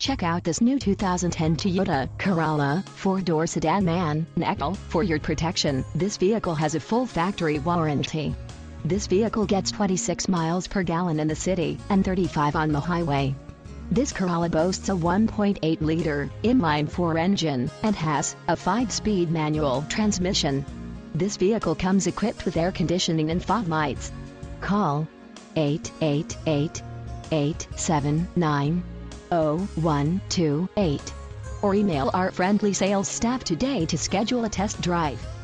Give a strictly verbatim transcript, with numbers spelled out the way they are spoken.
Check out this new two thousand ten Toyota Corolla four door Sedan man, Natl. For your protection, this vehicle has a full factory warranty. This vehicle gets twenty-six miles per gallon in the city and thirty-five on the highway. This Corolla boasts a one point eight liter inline-four engine and has a five-speed manual transmission. This vehicle comes equipped with air conditioning and fog lights. Call eight eight eight, eight seven nine, zero one two eight or email our friendly sales staff today to schedule a test drive.